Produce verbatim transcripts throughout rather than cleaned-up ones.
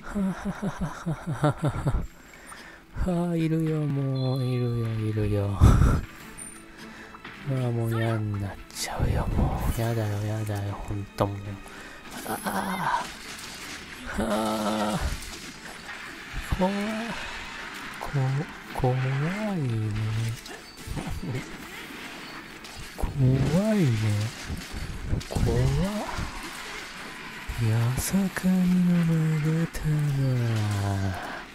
はあ、いるよ、もう、いるよ、いるよ。ああ、もう嫌になっちゃうよ、もう。やだよ、やだよ、ほんともう。ああ、ああ、怖い、こ、怖いね。怖いね。怖っ。やさかにのまれたな。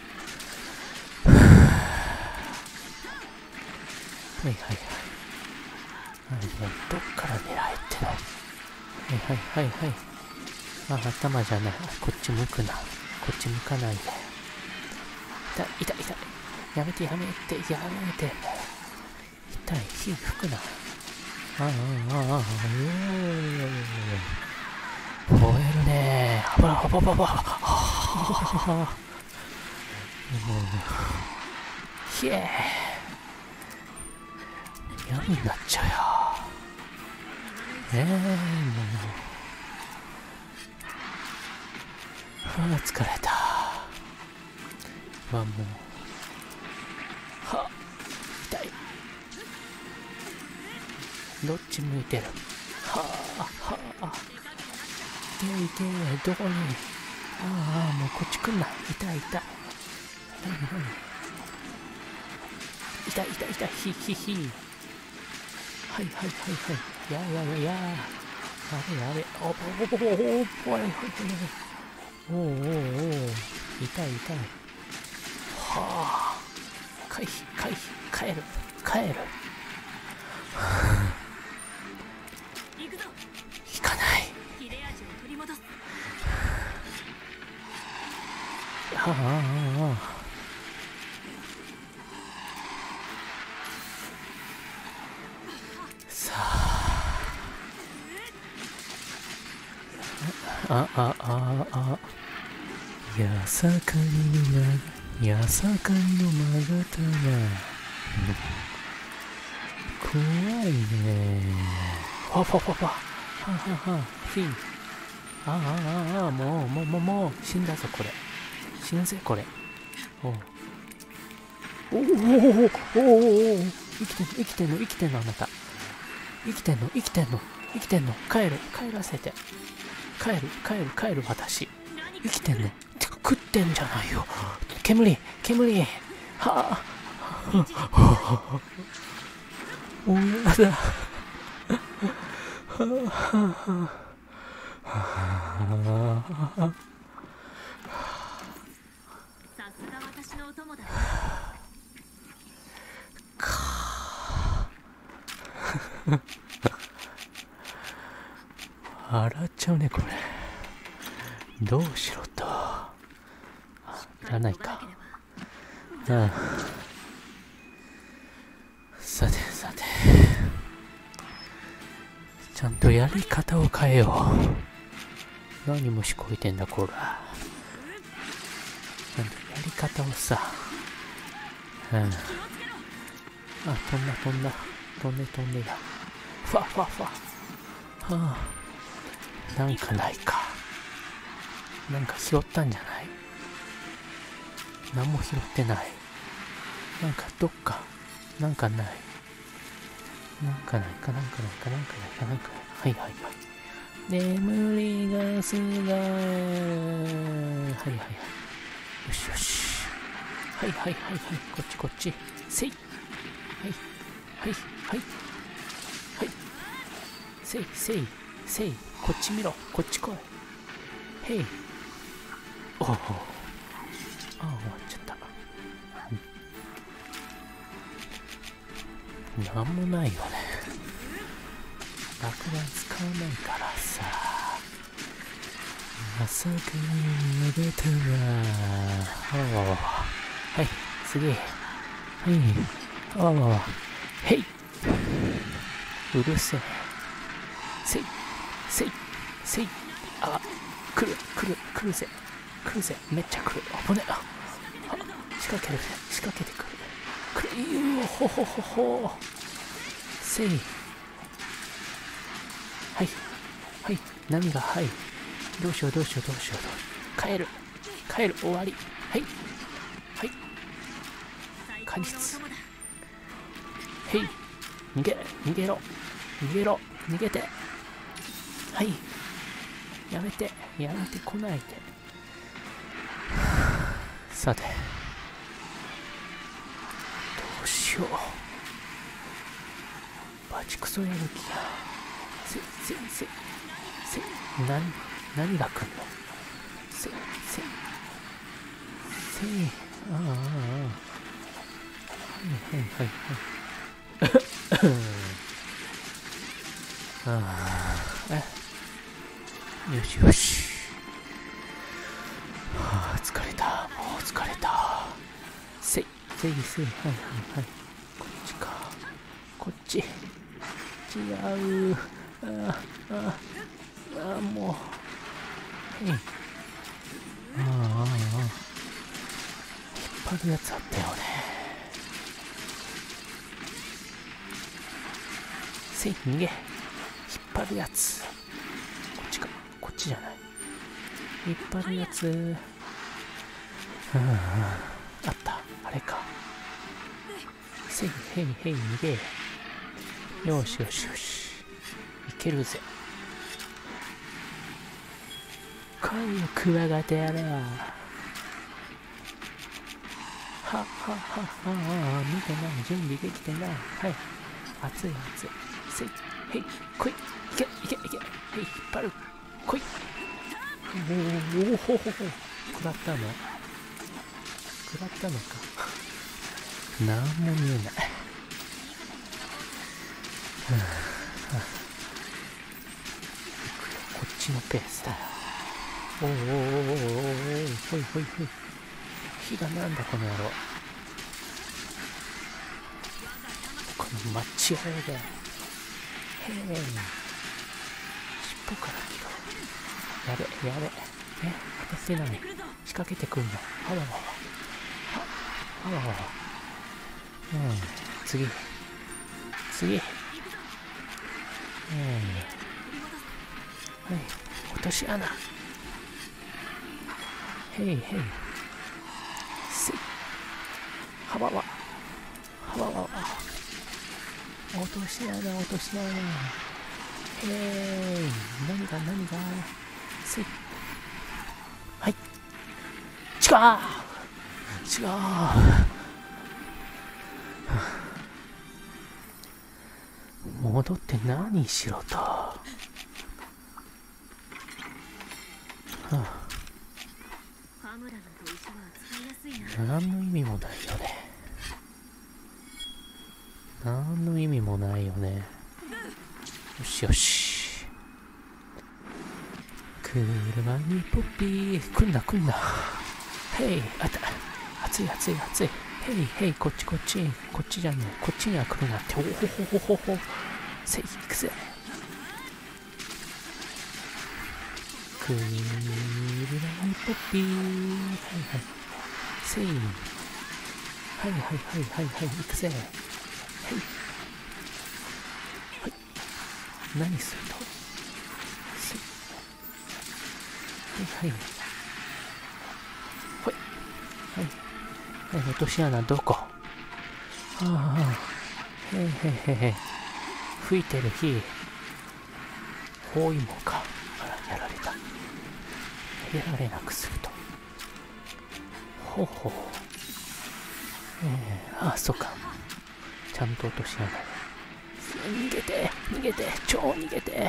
はいはいはい。はい、もうどっから狙えっての。はいはいはいはい。あ、頭じゃない。こっち向くな。こっち向かないで。痛い痛い痛い。やめてやめてやめて。痛い。火吹くな。ああああああ。燃えるねー。あばらばばばば。はぁ。ひえー。嫌になっちゃうよ。ええー、もう。はあ、疲れた。まあもう。はっ、痛い。どっち向いてる。はあ、はあ。痛い痛い、どこに。ああ、もうこっち来んな。痛い痛い。何何。痛い痛い痛い、ひひひ。はいはいはいはい。やややや。あれあれ。おぼぼぼぼぼぼぼ。おおおおおお。痛い痛い。はあ。回避回避。帰る帰る。行かない。ああああ。さあ。ああああ。やさかにのまやさかにのまがたな。怖いね。ファファファファ。ははは。フィン。ああああああ。もうもうもうもう死んだぞこれ。死ぬぜこれ。おう。おおおおおおおお。生きてんの生きてんの生きてんのあなた。生きてんの生きてんの生きてんの。帰る帰らせて。帰る帰る帰る私。生きてんの。食ってんじゃないよ。煙煙。はあ。おやだ。 さすが私のお供だ。 笑っちゃうねこれ。どうしろと。いらないか。ああ。さてさて。ちゃんとやり方を変えよう。何虫こいてんだこら。なんとやり方をさ。うん。あ、飛んだ飛んだ。飛んで飛んでや。ふわふわふわ。はあ。なんかないか。なんか拾ったんじゃない。何も拾ってない。なんかどっか、なんかない。なんかないかなんかないかなんかないかなんかない。はいはいはい。眠りがすがー。はいはいはい。よしよし。はいはいはいはい。こっちこっち。せい。はいはいはい。はい。せいせいせい。こっち見ろ。こっち来い。へい。おお。ああ、終わっちゃった。なんもないよね。爆弾使わないからさ。まさかに逃げたわ。はい、次。はい。ああ、へい。うるせえ。せい、せい、せい。あ、来る、来る、来るぜ。来るぜ。めっちゃ来る。危ねえ。あ、仕掛けるぜ。仕掛けてくる。来る。いよ、ほほほほ。せい。はい。はい。波が、はい。どうしよう、どうしよう、どうしよう。帰る。 帰る。終わり。はいはい。果実。へい。逃げ逃げろ逃げろ逃げて。はい。やめてやめてこないで。さてどうしよう。バチクソやる気や。せせせせな何が来んの。せせせああああはいはいはいはいああよしよし。はあ、疲れた。もう疲れた。せい、せいせい。はいはいはい。こっちか。こっち。違う。ああ、ああ、もう。はい。ああ、ああ。引っ張るやつあったよね。せい、逃げ。引っ張るやつ。こっちか。こっちじゃない。引っ張るやつ。うんあった。あれか。せいへいへい逃げ。よしよしよし。いけるぜ。来いよクワガタやら。はっはっはっはっ見てない。準備できてない。はい。熱い熱い。せいへい来い。いけいけいけ。はい引っ張る。来い。おおほほほ。食らったの食らったのか。なんも見えない。はあはあ、こっちのペースだよ。おおおおおおおほいほいほい。火がなんだこの野郎。このマッチ早で。へえ。尻尾から切ろう。やべやべ。え当たってない。仕掛けてくんの。あわわわ。あわわわ。うん。次。次。うん。はい。落とし穴。へいへい。せい。はわわ。はわわわ。落とし穴、落とし穴。へい。何が何が。せい。はい。違う違う。戻って何しろと。はあ、何の意味もないよね。何の意味もないよね。よしよし。車にポッピー。来んな来んな。へい、あった。熱い熱い熱い。へいへい、こっちこっち。こっちじゃねえ。こっちには来るなって。おほほほほほ。せい、行くぜ。車にポッピー。はいはい。せい。はいはいはいはいはい。行くぜ。はい。はい。何すると。せい。はいはい。ほい。はい。はい、落とし穴どこ。はあはあ。へいへいへいへい。吹いてる火。包囲網か。あら、やられた。やられなくすると。ほうほう。えー、あ、そうか。ちゃんと落とし穴。逃げて逃げて超逃げて。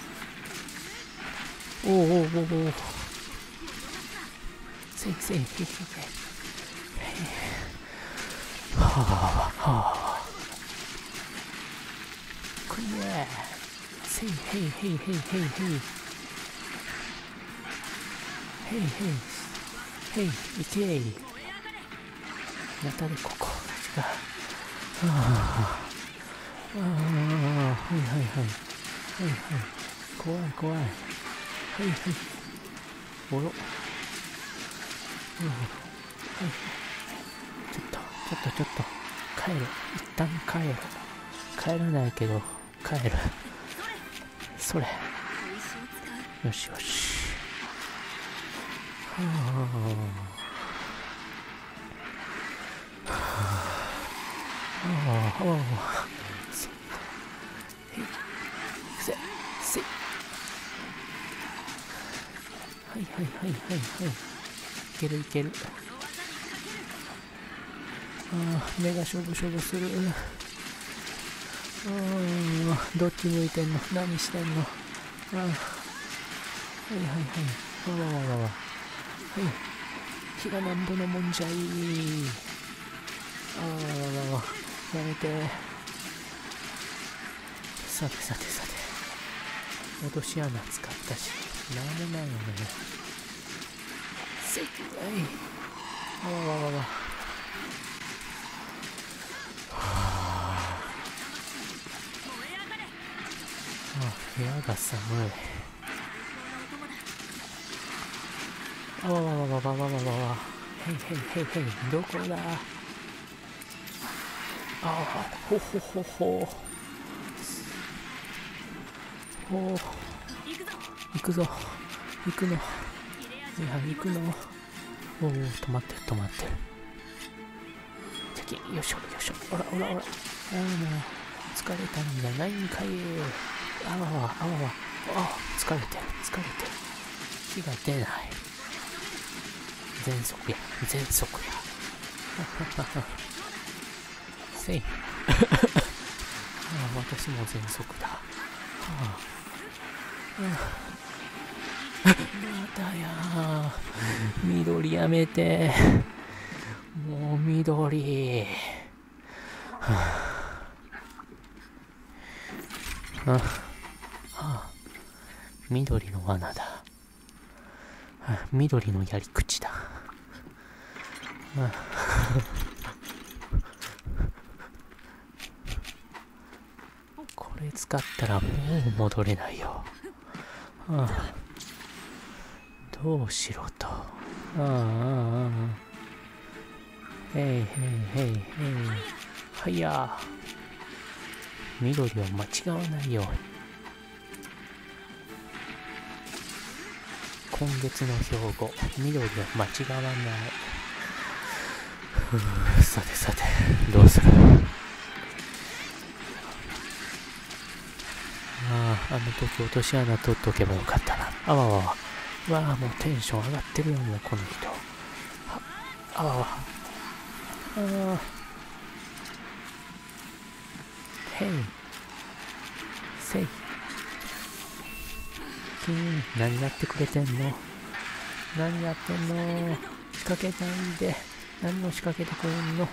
おおおおおお。せいせいへいへいへい。はあはあ。くんねせいへいへいへいへいへい。へいへい。へい、いけい。やたれここ。違う。ああ。ああ、はいはいはい。はいはい。怖い怖い。はいはい。おろ。うん。はい。ちょっと、ちょっとちょっと。帰る。一旦帰る。帰らないけど、帰る。それ。よしよし。ははいはいはいはいはい。いけるいける。ああ、目が勝負勝負する。ああ、どっち向いてんの？何してんの？ああ、はいはいはい。わわわわわ。はい。火がなんぼのもんじゃい。ああ、わわわわ。やめて。さてさてさて。落とし穴使ったし。なんもないよね。せい。はい。あわわわわ。部屋が寒い。あわわわわわわわわわ。へいへいへいへい。どこだ。あほほほほ。ほう。行くぞ。行くの。いや、行くの。おお、止まってる止まってる。チャキン、よいしょよいしょ。おらおらおら。ああ、もう疲れたんじゃないんかい。あわわあわわ。あ、疲れてる疲れてる。火が出ない。全速や全速や。せい。ああ、私も全速だ。はあ、ああ、またやー。緑やめて。もう緑。はあ、ああ、緑の罠だ。はあ、緑のやり口だ。はあ、これ使ったらもう戻れないよ。はあ、どうしろと。ああ、ああ、へいへいへいへい。はいや。緑を間違わないように。今月の標語、緑を間違わない。ふう、さてさて、どうする。ああ、あの時落とし穴取っとけばよかったな。あわわわ。わあ、もうテンション上がってるよ、もうこの人。あわわ。ああ。へい。せい。キーン、何やってくれてんの？何やってんの？仕掛けないで。何を仕掛けてくれんの？はい。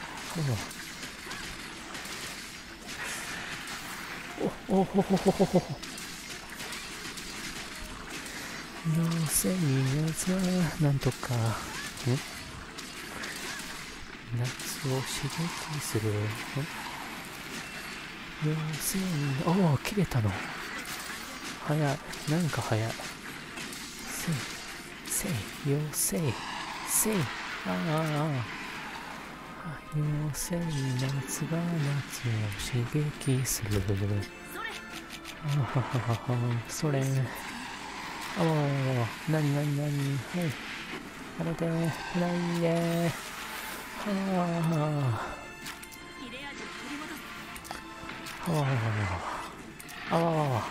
お、おほほほほほほ。どうせいいやつは、なんとか、ん？夏を刺激する。ん？妖精に、おお、切れたの。早い。なんか早い。せい、せい、妖精、せい、ああ、妖精、夏が夏を刺激する。あはははは、それ。ああ、なになになに、はい。やめて、ないで。はあ。はあ。ああ。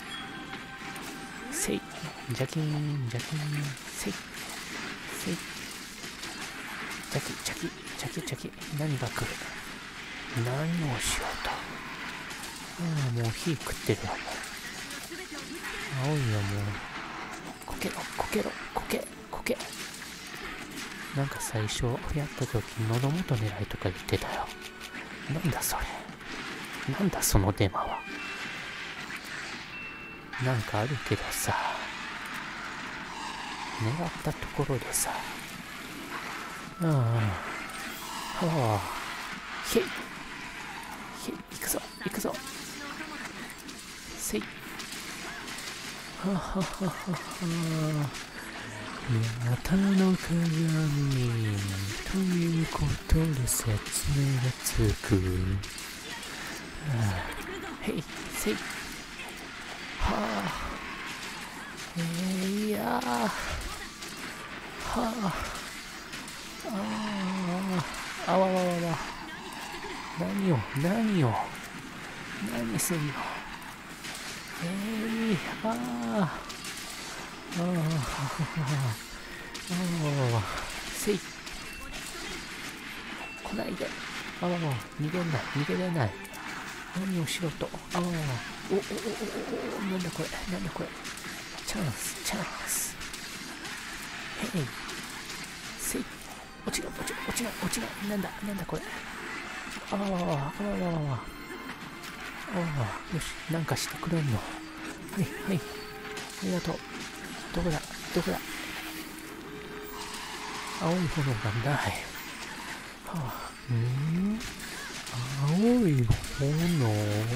せい。ジャキン、ジャキン、せい。せい。ジャキ、ジャキ、ジャキ、ジャキ。何が来る？何をしようと。ああ、もう火食ってるわ、もう。青いよ、もう。こけろ、こけろ、こけ、こけ。なんか最初やった時、喉元狙いとか言ってたよ。なんだそれ。なんだそのデマは。なんかあるけどさ、狙ったところでさ、ああ、はあ、へい、へい、行くぞ、行くぞ、せい、ははははは、やたの鏡ということで説明がつく。はあ、へい、せい、はあ、えー、いやー、 はあ。ああ。あわわわわ。何を、何を。何すんの。えー、ああ。ああ。ああ。せい。来ないで。ああ。逃げない、逃げれない。何をしろと。ああ。おおおおおお。なんだこれ、なんだこれ。チャンス、チャンス。へい。せい。落ちろ、落ちろ、落ちない、落ちない。なんだ、なんだこれ。ああ、ああ、ああ、ああ、よし、なんかしてくれんの。はい、はい。ありがとう。どこだ、どこだ。青い炎がない。はあ、んー青い炎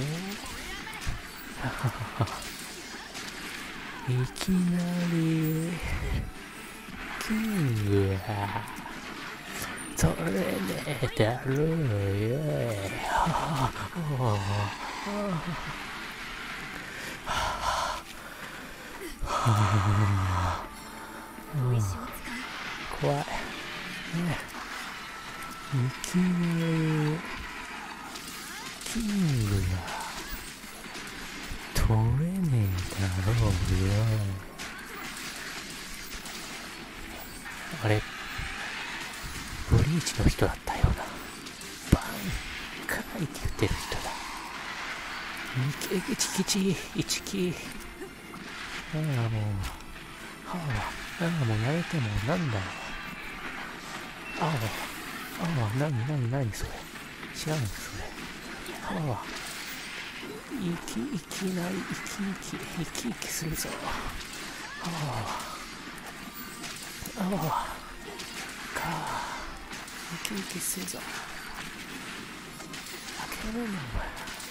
ははは。いきなり、キングが、それねだろうよ。はははは。怖い。ね、いきなり、キングが、取れねえだろうよ。あれ、ブリーチの人だったような。バンカイって言ってる人だ。にけちきち、いちき。ああ、もう。はあ、ああ、もうやめても、なんだよ。ああ、ああ、なになになにそれ。知らんそれ。はあ、いき、いきなり、いきいき、いきいきするぞ。はあ、ああ、かあ。生き生きするぞ。諦めんなお前。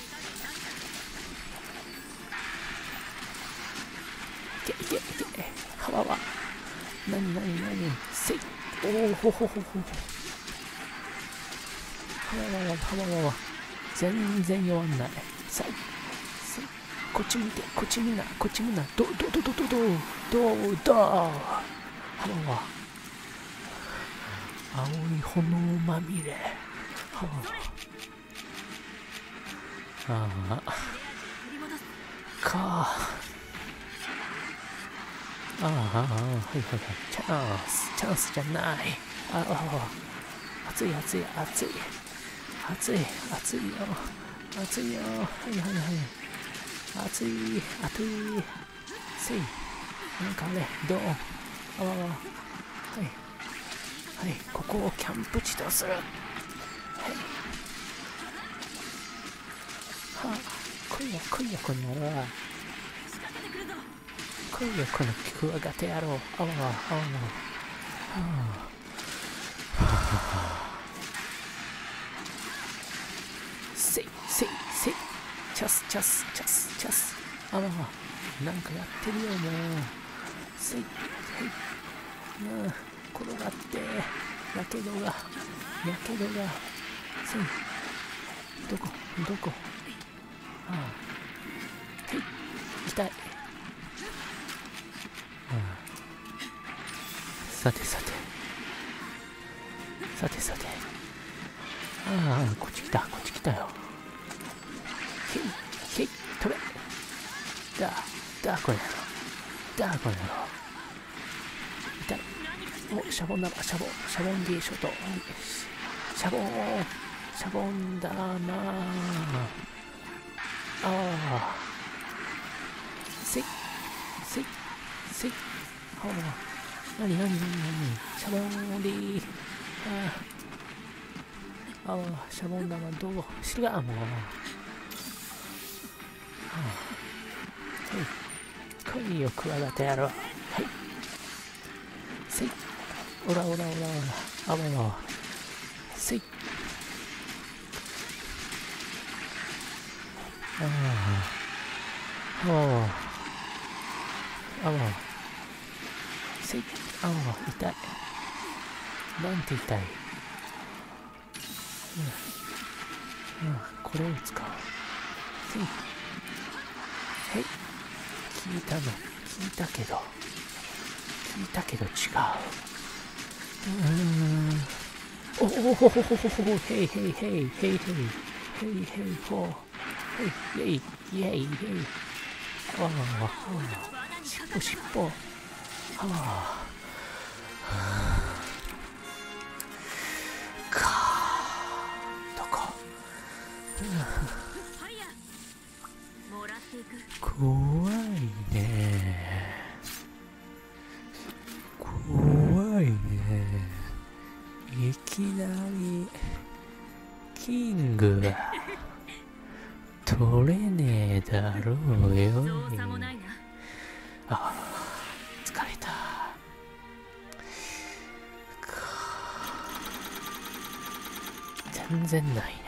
いけいけいけ。幅はなになになに。せい。おおほほほほ。幅は幅は全然弱んない。さい。こっち見て、こっち見な、こっち見な。どどどどどどどど。幅は青い炎まみれ。はあ、ああ、かあ。ああ、ああ、はいはいはい。チャンス、チャンスじゃない。ああ、熱い熱い熱い。熱い、熱いよ。熱いよ。はいはいはい。熱い、熱い。せい。なんかね、どう。ああ、はい。はい、ここをキャンプ地とする。はい。はあ、来いよ来いよこの野郎。来いよこのクワガタ野郎。あわあわあわ。はあ。はあ。せいせいせい。チャスチャスチャスチャス。あわあ。なんかやってるよもう。せい。はい。うん。転がって、やけどが、やけどが、せい、どこ、どこ、ああ、はい、痛い。ああ、さてさて、さてさて、ああ、こっち来た、こっち来たよ。へい、へい、飛べ。だ、だ、これやろ。だ、これやろ。痛い。お、シャボン玉、シャボン、シャボンディショート。シャボン、シャボン玉。ああ。せい、せい、せい。はあ。なになになになに。シャボンディ。ああ。ああ、シャボン玉どうしろが、もう。はあ。はい。来いよ、クワガタ野郎。はい。せい。おらおらおらおら。あわわ。せい。ああ。ああ。あわ。せい。あわ。痛い。なんて痛い。うん。うん。これを使う。せい。へい。聞いたの。聞いたけど。聞いたけど違う。 おおほほほほほほ、へいへいへいへいへいへいへいほう、へいへいイェイイェイ。ああ、ああ、しっぽしっぽ。はあ、かー、どこ。怖いね。怖いね。いきなりキングが取れねえだろうよ。ああ、疲れた。全然ないね。